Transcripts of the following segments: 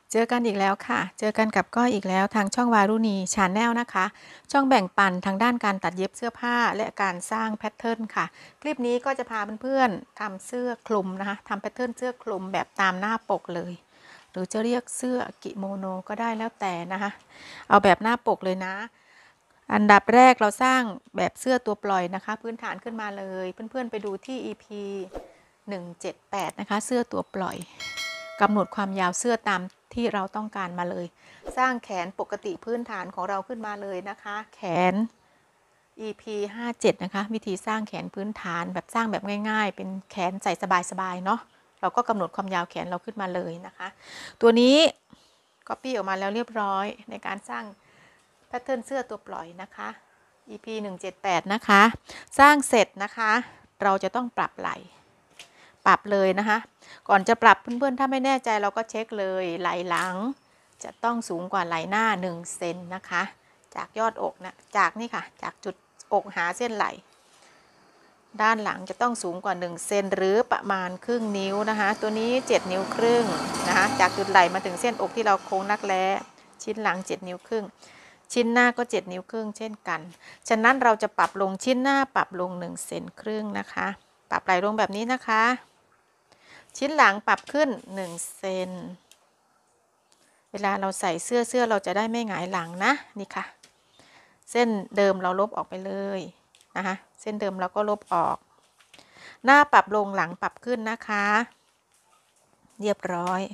เจอกันอีกแล้วค่ะ เจอกันกับก้อยอีกแล้วทางช่องวารุณีชาแนลนะคะ ช่องแบ่งปันทางด้านการตัดเย็บเสื้อผ้าและการสร้างแพทเทิร์นค่ะ คลิปนี้ก็จะพาเพื่อนๆทำเสื้อคลุมนะคะทำแพทเทิร์นเสื้อคลุมแบบตามหน้าปกเลย หรือจะเรียกเสื้อกิโมโนก็ได้แล้วแต่นะคะ เอาแบบหน้าปกเลยนะ อันดับแรกเราสร้างแบบเสื้อตัวปล่อยนะคะ พื้นฐานขึ้นมาเลย เพื่อนๆไปดูที่ EP 178นะคะ เสื้อตัวปล่อยกำหนดความยาวเสื้อตามที่เราต้องการมาเลย สร้างแขนปกติพื้นฐานของเราขึ้นมาเลยนะคะ แขน EP 57นะคะวิธีสร้างแขนพื้นฐานแบบสร้างแบบง่ายๆเป็นแขนใส่สบายๆเนาะเราก็กำหนดความยาวแขนเราขึ้นมาเลยนะคะตัวนี้ Copy ออกมาแล้วเรียบร้อยในการสร้างแพทเทิร์นเสื้อตัวปล่อยนะคะ EP 178นะคะสร้างเสร็จนะคะเราจะต้องปรับไหล่ปรับเลยนะคะก่อนจะปรับเพื่อนๆถ้าไม่แน่ใจเราก็เช็คเลยไหล่หลังจะต้องสูงกว่าไหล่หน้า1เซนนะคะจากยอดอกนะจากนี่ค่ะจากจุดอกหาเส้นไหล่ด้านหลังจะต้องสูงกว่า1เซนหรือประมาณครึ่งนิ้วนะคะตัวนี้7นิ้วครึ่งนะคะจากจุดไหล่มาถึงเส้นอกที่เราโค้งรักแร้ชิ้นหลัง7นิ้วครึ่งชิ้นหน้าก็7นิ้วครึ่งเช่นกันฉะนั้นเราจะปรับลงชิ้นหน้าปรับลง1เซนครึ่งนะคะปรับไหล่ลงแบบนี้นะคะชิ้นหลังปรับขึ้น1เซนเวลาเราใส่เสื้อเราจะได้ไม่หงายหลังนะนี่ค่ะเส้นเดิมเราลบออกไปเลยนะคะเส้นเดิมเราก็ลบออกหน้าปรับลงหลังปรับขึ้นนะคะเรียบร้อย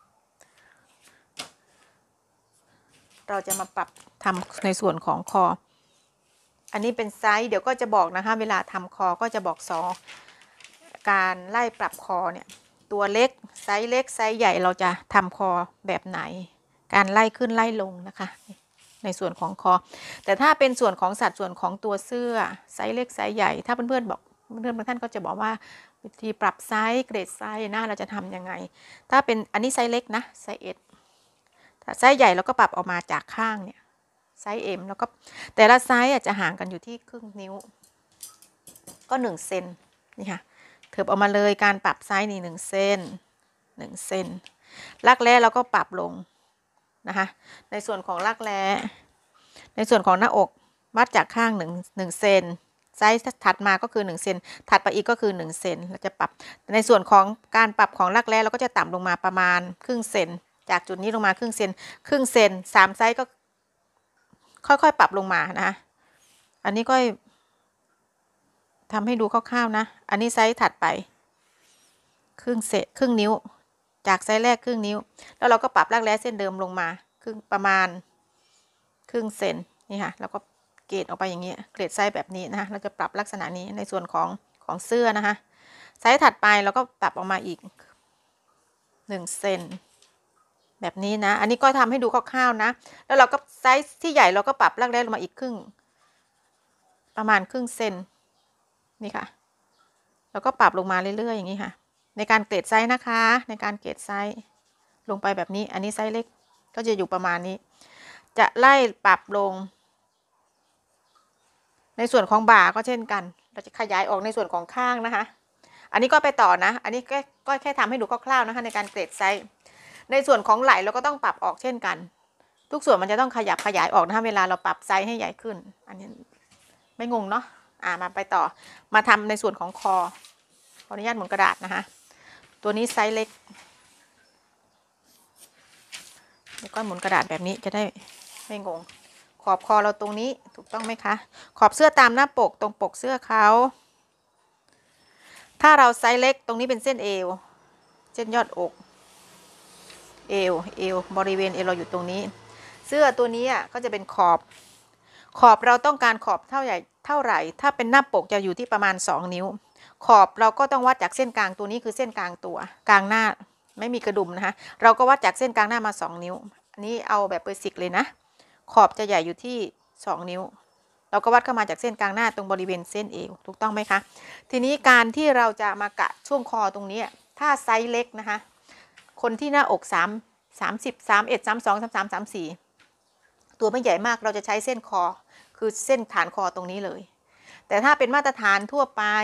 เราจะมาปรับทำในส่วนของคออันนี้เป็นไซส์เดี๋ยวก็จะบอกนะคะเวลาทำคอก็จะบอกการไล่ปรับคอเนี่ยตัวเล็กไซส์เล็กไซส์ใหญ่เราจะทำคอแบบไหนการไล่ขึ้นไล่ลงนะคะในส่วนของคอแต่ถ้าเป็นส่วนของสัดส่วนของตัวเสื้อไซส์เล็กไซส์ใหญ่ถ้าเพื่อนๆบอกเพื่อนบางท่านก็จะบอกว่าวิธีปรับไซส์เกรดไซส์นะเราจะทำยังไงถ้าเป็นอันนี้ไซส์เล็กนะไซส์เอสไซส์ใหญ่เราก็ปรับออกมาจากข้างเนี่ยไซส์ M แล้วก็แต่ละไซส์อาจจะห่างกันอยู่ที่ครึ่งนิ้วก็1เซนนี่ค่ะเถิบออกมาเลยการปรับไซส์นี่1เซน1เซนรักแร้เราก็ปรับลงนะคะในส่วนของรักแร้ในส่วนของหน้าอกวัดจากข้าง1เซนไซส์ถัดมาก็คือ1เซนถัดไปอีกก็คือ1เซนเราจะปรับในส่วนของการปรับของรักแร้เราก็จะต่ำลงมาประมาณครึ่งเซนจากจุดนี้ลงมาครึ่งเซน3ไซส์ก็ค่อยๆปรับลงมานะคะอันนี้ก็ทำให้ดูคร่าวๆนะอันนี้ไซส์ถัดไปครึ่งนิ้วจากไซส์แรกครึ่งนิ้วแล้วเราก็ปรับรักแร้เส้นเดิมลงมาประมาณครึ่งเซนนี่ค่ะแล้วก็เกรดออกไปอย่างนี้เกรดไซส์แบบนี้นะคะเราจะปรับลักษณะนี้ในส่วนของเสื้อนะคะไซส์ถัดไปเราก็ปรับออกมาอีก1เซนแบบนี้นะอันนี้ก็ทำให้ดูคร่าวๆนะแล้วเราก็ไซส์ที่ใหญ่เราก็ปรับรักแร้ลงมาอีกประมาณครึ่งเซนนี่ค่ะแล้วก็ปรับลงมาเรื่อยๆอย่างนี้ค่ะในการเกรดไซส์นะคะในการเกรดไซส์ลงไปแบบนี้อันนี้ไซส์เล็กก็จะอยู่ประมาณนี้จะไล่ปรับลงในส่วนของบ่าก็เช่นกันเราจะขยายออกในส่วนของข้างนะคะอันนี้ก็ไปต่อนะอันนี้ก็แค่ทำให้ดูคร่าวๆนะคะในการเกรดไซส์ในส่วนของไหล่เราก็ต้องปรับออกเช่นกันทุกส่วนมันจะต้องขยับขยายออกนะคะเวลาเราปรับไซส์ให้ใหญ่ขึ้นอันนี้ไม่งงเนาะมาไปต่อมาทำในส่วนของคอขออนุญาตหมุนกระดาษนะคะตัวนี้ไซส์เล็กแล้วก็หมุนกระดาษแบบนี้จะได้ไม่งงขอบคอเราตรงนี้ถูกต้องไหมคะขอบเสื้อตามหน้าปกตรงปกเสื้อเขาถ้าเราไซส์เล็กตรงนี้เป็นเส้นเอวเส้นยอดอกเอวบริเวณเอวเราอยู่ตรงนี้เสื้อตัวนี้ก็จะเป็นขอบเราต้องการขอบเท่าไหร่ถ้าเป็นหน้าปกจะอยู่ที่ประมาณ2นิ้วขอบเราก็ต้องวัดจากเส้นกลางตัวนี้คือเส้นกลางตัวกลางหน้าไม่มีกระดุมนะคะเราก็วัดจากเส้นกลางหน้ามา2นิ้วอันนี้เอาแบบเบสิกเลยนะขอบจะใหญ่อยู่ที่2นิ้วเราก็วัดเข้ามาจากเส้นกลางหน้าตรงบริเวณเส้นเอวถูกต้องไหมคะทีนี้การที่เราจะมากะช่วงคอตรงนี้ถ้าไซส์เล็กนะคะคนที่หน้าอก30 31 32 33 34ตัวไม่ใหญ่มากเราจะใช้เส้นคอคือเส้นฐานคอตรงนี้เลยแต่ถ้าเป็นมาตรฐานทั่วไป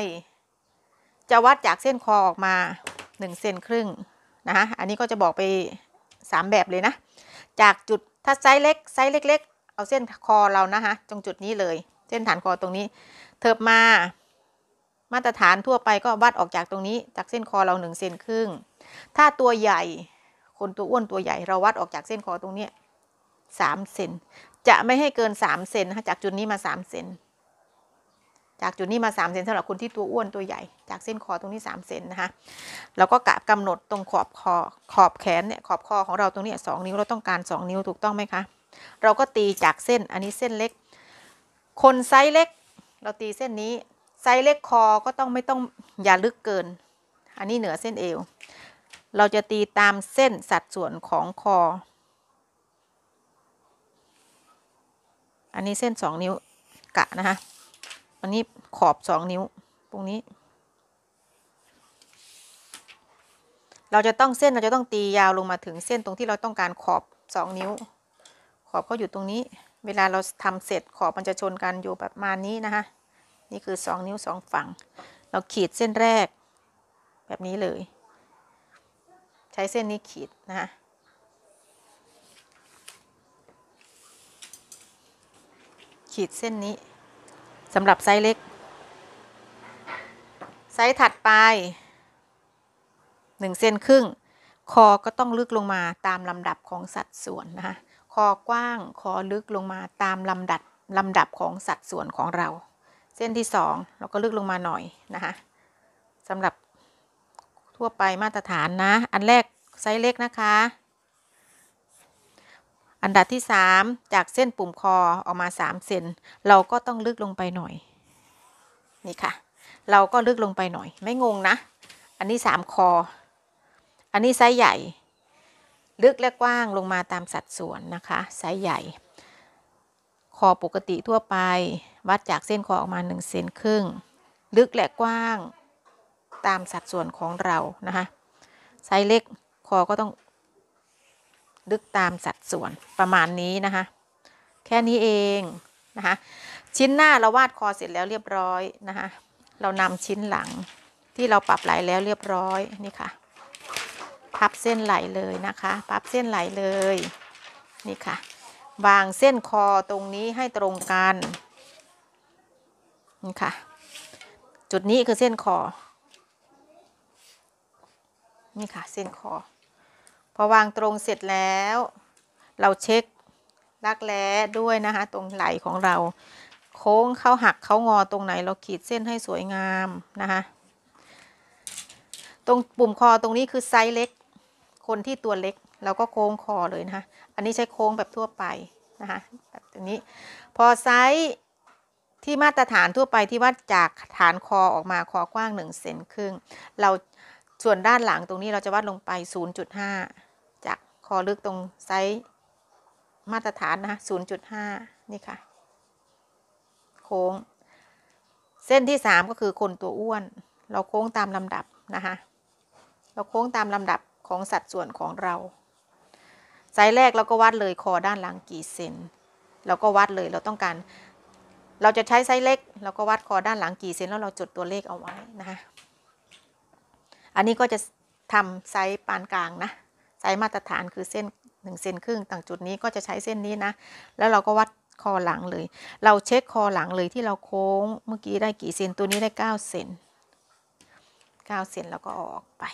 จะวัดจากเส้นคอออกมา1เซนครึ่งนะคะอันนี้ก็จะบอกไป 3แบบเลยนะจากจุดถ้าไซส์เล็กเอาเส้นคอเรานะคะตรงจุดนี้เลยเส้นฐานคอตรงนี้เทิบมามาตรฐานทั่วไปก็วัดออกจากตรงนี้จากเส้นคอเรา1 เซนครึ่งถ้าตัวใหญ่คนตัวอ้วนตัวใหญ่เราวัดออกจากเส้นคอตรงนี้3 เซนจะไม่ให้เกิน3 เซนนะคะจากจุดนี้มา3 เซนจากจุดนี้มา3 เซนสำหรับคนที่ตัวอ้วนตัวใหญ่จากเส้นคอตรงนี้3 เซนนะคะแล้วก็กำหนดตรงขอบแขนเนี่ยขอบคอของเราตรงนี้2 นิ้วเราต้องการ2 นิ้วถูกต้องไหมคะเราก็ตีจากเส้นอันนี้เส้นเล็กคนไซส์เล็กเราตีเส้นนี้ไซส์เล็กคอก็ต้องไม่ต้องอย่าลึกเกินอันนี้เหนือเส้นเอวเราจะตีตามเส้นสัดส่วนของคออันนี้เส้น2 นิ้วกะนะคะอันนี้ขอบ2 นิ้วตรงนี้เราจะต้องตียาวลงมาถึงเส้นตรงที่เราต้องการขอบ2 นิ้วขอบก็อยู่ตรงนี้เวลาเราทำเสร็จขอบมันจะชนกันอยู่ประมาณนี้นะคะนี่คือ2 นิ้ว2 ฝั่งเราขีดเส้นแรกแบบนี้เลยใช้เส้นนี้ขีดนะคะขีดเส้นนี้สำหรับไซส์เล็กไซส์ถัดไป1 เซนครึ่งคอก็ต้องลึกลงมาตามลำดับของสัดส่วนนะคะคอกว้างคอลึกลงมาตามลำดับของสัดส่วนของเราเส้นที่2เราก็ลึกลงมาหน่อยนะคะสำหรับทั่วไปมาตรฐานนะอันแรกไซส์เล็กนะคะอันดับที่3จากเส้นปุ่มคอออกมา3 เซนเราก็ต้องลึกลงไปหน่อยนี่ค่ะเราก็ลึกลงไปหน่อยไม่งงนะอันนี้3 คออันนี้ไซส์ใหญ่ลึกและกว้างลงมาตามสัดส่วนนะคะไซส์ใหญ่คอปกติทั่วไปวัดจากเส้นคอออกมา1 เซนครึ่งลึกและกว้างตามสัดส่วนของเรานะคะไซส์เล็กคอก็ต้องลึกตามสัดส่วนประมาณนี้นะคะแค่นี้เองนะคะชิ้นหน้าเราวาดคอเสร็จแล้วเรียบร้อยนะคะเรานำชิ้นหลังที่เราปรับไหล่แล้วเรียบร้อยนี่ค่ะพับเส้นไหล่เลยนะคะพับเส้นไหล่เลยนี่ค่ะวางเส้นคอตรงนี้ให้ตรงกันนี่ค่ะจุดนี้คือเส้นคอนี่ค่ะเส้นคอพอวางตรงเสร็จแล้วเราเช็ครักแร้ด้วยนะคะตรงไหล่ของเราโค้งเข้าหักเข้างอตรงไหนเราขีดเส้นให้สวยงามนะคะตรงปุ่มคอตรงนี้คือไซส์เล็กคนที่ตัวเล็กเราก็โค้งคอเลยนะคะอันนี้ใช้โค้งแบบทั่วไปนะคะแบบนี้พอไซส์ที่มาตรฐานทั่วไปที่วัดจากฐานคอออกมาคอกว้าง1 เซนครึ่งเราส่วนด้านหลังตรงนี้เราจะวัดลงไป 0.5 จากคอลึกตรงไซส์มาตรฐานนะคะ 0.5 นี่ค่ะโค้งเส้นที่3ก็คือคนตัวอ้วนเราโค้งตามลำดับนะคะเราโค้งตามลำดับของสัดส่วนของเราไซส์แรกเราก็วัดเลยคอด้านหลังกี่เซนเราก็วัดเลยเราต้องการเราจะใช้ไซส์เล็กเราก็วัดคอด้านหลังกี่เซนแล้วเราจดตัวเลขเอาไว้นะคะอันนี้ก็จะทำไซส์ปานกลางนะไซส์มาตรฐานคือเส้น1 เซนครึ่งต่างจุดนี้ก็จะใช้เส้นนี้นะแล้วเราก็วัดคอหลังเลยเราเช็คคอหลังเลยที่เราโค้งเมื่อกี้ได้กี่เซนตัวนี้ได้9 เซน9 เซนแล้วก็ออกไป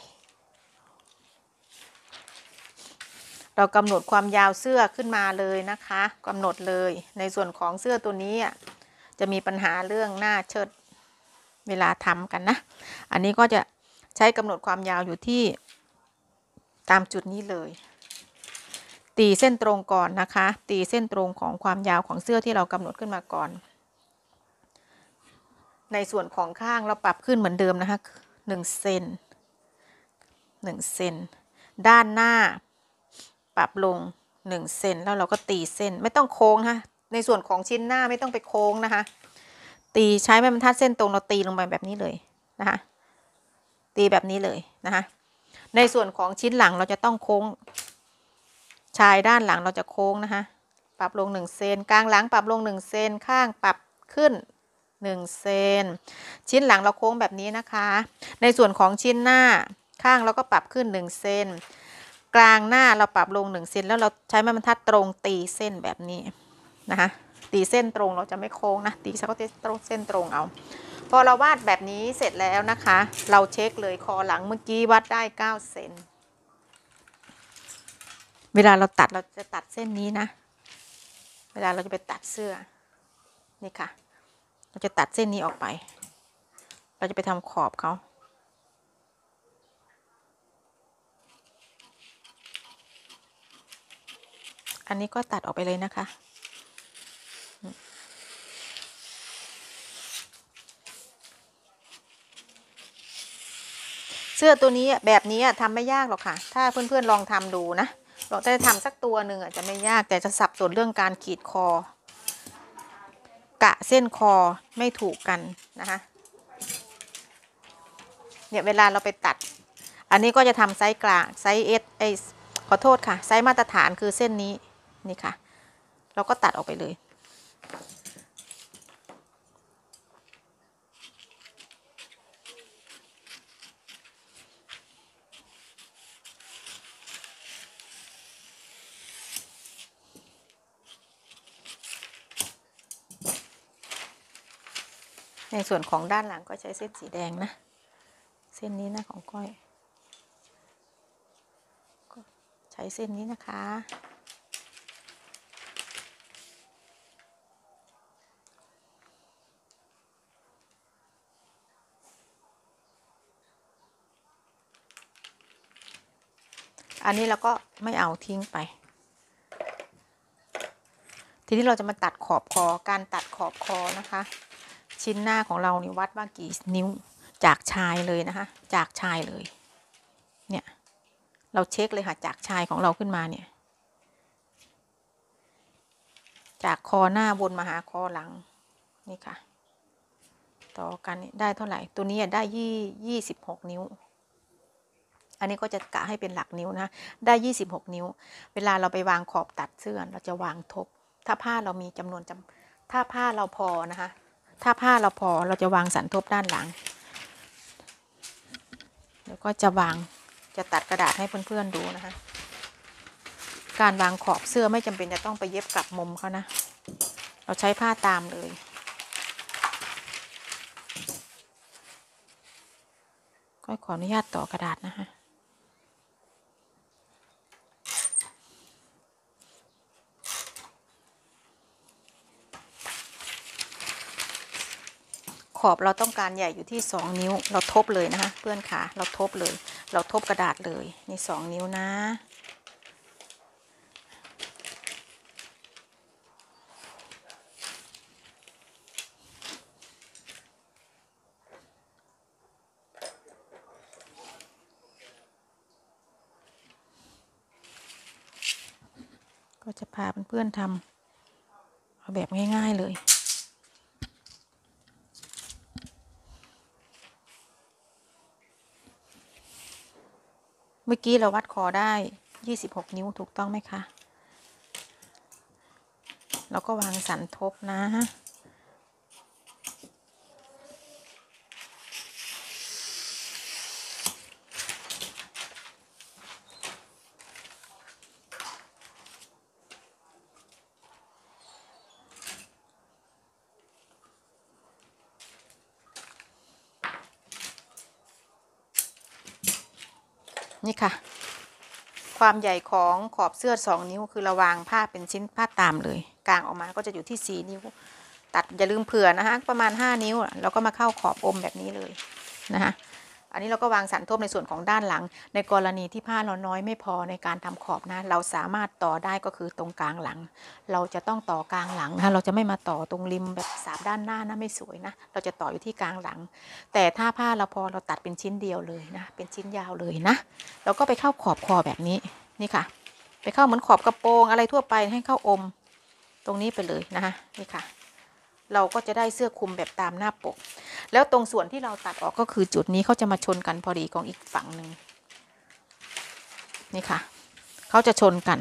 เรากำหนดความยาวเสื้อขึ้นมาเลยนะคะกำหนดเลยในส่วนของเสื้อตัวนี้จะมีปัญหาเรื่องหน้าเชิดเวลาทำกันนะอันนี้ก็จะใช้กำหนดความยาวอยู่ที่ตามจุดนี้เลยตีเส้นตรงก่อนนะคะตีเส้นตรงของความยาวของเสื้อที่เรากำหนดขึ้นมาก่อนในส่วนของข้างเราปรับขึ้นเหมือนเดิมนะคะ1 เซน1 เซนด้านหน้าปรับลง1 เซนแล้วเราก็ตีเส้นไม่ต้องโค้งนะในส่วนของชิ้นหน้าไม่ต้องไปโค้งนะคะตีใช้ไม้บรรทัดเส้นตรงเราตีลงไปแบบนี้เลยนะคะตีแบบนี้เลยนะคะในส่วนของชิ้นหลังเราจะต้องโค้งชายด้านหลังเราจะโค้งนะคะปรับลง1 เซนกลางหลังปรับลง1 เซนข้างปรับขึ้น1 เซนชิ้นหลังเราโค้งแบบนี้นะคะในส่วนของชิ้นหน้าข้างเราก็ปรับขึ้น1 เซนกลางหน้าเราปรับลง1 เซนแล้วเราใช้ไม้บรรทัดตรงตีเส้นแบบนี้นะคะตีเส้นตรงเราจะไม่โค้งนะตีเขาจะตรงเส้นตรงเอาพอเราวาดแบบนี้เสร็จแล้วนะคะเราเช็คเลยคอหลังเมื่อกี้วัดได้9 เซนเวลาเราตัดเราจะตัดเส้นนี้นะเวลาเราจะไปตัดเสื้อนี่ค่ะเราจะตัดเส้นนี้ออกไปเราจะไปทำขอบเขาอันนี้ก็ตัดออกไปเลยนะคะเสื้อตัวนี้แบบนี้ทำไม่ยากหรอกค่ะถ้าเพื่อนๆลองทำดูนะเราจะทำสักตัวหนึ่งจะไม่ยากแต่จะสับสนเรื่องการขีดคอกะเส้นคอไม่ถูกกันนะคะเนี่ยเวลาเราไปตัดอันนี้ก็จะทำไซส์กลางไซส์ S ขอโทษค่ะไซส์มาตรฐานคือเส้นนี้นี่ค่ะเราก็ตัดออกไปเลยในส่วนของด้านหลังก็ใช้เส้นสีแดงนะเส้นนี้นะของก้อยก็ใช้เส้นนี้นะคะอันนี้เราก็ไม่เอาทิ้งไปทีนี้เราจะมาตัดขอบคอการตัดขอบคอนะคะชิ้นหน้าของเรานี่วัดว่ากี่นิ้วจากชายเลยนะคะจากชายเลยเนี่ยเราเช็คเลยค่ะจากชายของเราขึ้นมาเนี่ยจากคอหน้าบนมาหาคอหลังนี่ค่ะต่อกันได้เท่าไหร่ตัวนี้ได้26 นิ้วอันนี้ก็จะกะให้เป็นหลักนิ้วนะได้26 นิ้วเวลาเราไปวางขอบตัดเสื้อเราจะวางทบถ้าผ้าเรามีจำนวนถ้าผ้าเราพอนะคะถ้าผ้าเราพอเราจะวางสันทบด้านหลังแล้วก็จะตัดกระดาษให้เพื่อนๆดูนะคะการวางขอบเสื้อไม่จำเป็นจะต้องไปเย็บกลับมุมเขานะเราใช้ผ้าตามเลยก็ขออนุญาตต่อกระดาษนะคะขอบเราต้องการใหญ่อยู่ที่2 นิ้วเราทบเลยนะคะเพื่อนขาเราทบเลยเราทบกระดาษเลยนี่2 นิ้วนะก็จะพาเพื่อนๆทำเอาแบบง่ายๆเลยเมื่อกี้เราวัดคอได้26 นิ้วถูกต้องไหมคะเราก็วางสันทบนะนี่ค่ะความใหญ่ของขอบเสื้อ2 นิ้วคือเราวางผ้าเป็นชิ้นผ้าตามเลยกางออกมาก็จะอยู่ที่4 นิ้วตัดอย่าลืมเผื่อนะคะประมาณ5 นิ้วแล้วก็มาเข้าขอบอมแบบนี้เลยนะคะอันนี้เราก็วางสันทบในส่วนของด้านหลังในกรณีที่ผ้าเราน้อยไม่พอในการทำขอบนะเราสามารถต่อได้ก็คือตรงกลางหลังเราจะต้องต่อกลางหลังนะเราจะไม่มาต่อตรงริมแบบสาบด้านหน้านะไม่สวยนะเราจะต่ออยู่ที่กลางหลังแต่ถ้าผ้าเราพอเราตัดเป็นชิ้นเดียวเลยนะเป็นชิ้นยาวเลยนะเราก็ไปเข้าขอบคอแบบนี้นี่ค่ะไปเข้าเหมือนขอบกระโปรงอะไรทั่วไปให้เข้าอมตรงนี้ไปเลยนะคะนี่ค่ะเราก็จะได้เสื้อคลุมแบบตามหน้าปกแล้วตรงส่วนที่เราตัดออกก็คือจุดนี้เขาจะมาชนกันพอดีของอีกฝั่งหนึ่งนี่ค่ะเขาจะชนกัน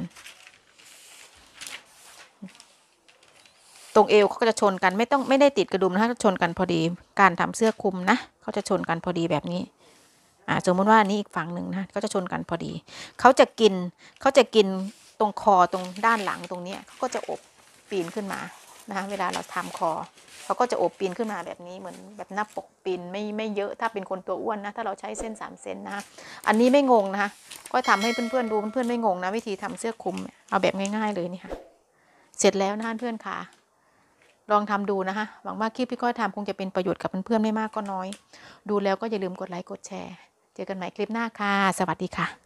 ตรงเอวเขาก็จะชนกันไม่ได้ติดกระดุมนะคะชนกันพอดีการทำเสื้อคลุมนะเขาจะชนกันพอดีแบบนี้สมมติว่านี้อีกฝั่งหนึ่งนะเขาจะชนกันพอดีเขาจะกินตรงคอตรงด้านหลังตรงนี้เขาก็จะอบปีนขึ้นมานะคะเวลาเราทำคอเขาก็จะอบปีนขึ้นมาแบบนี้เหมือนแบบหน้าปกปีนไม่เยอะถ้าเป็นคนตัวอ้วนนะถ้าเราใช้เส้น3 เซนนะคะอันนี้ไม่งงนะคะก็ทำให้เพื่อนๆดูเพื่อนๆไม่งงนะวิธีทำเสื้อคลุมเอาแบบง่ายๆเลยนี่ค่ะเสร็จแล้วนะเพื่อนค่ะลองทำดูนะคะหวังว่าคลิปพี่ก้อยทำคงจะเป็นประโยชน์กับเพื่อนๆไม่มากก็น้อยดูแล้วก็อย่าลืมกดไลค์กดแชร์เจอกันใหม่คลิปหน้าค่ะสวัสดีค่ะ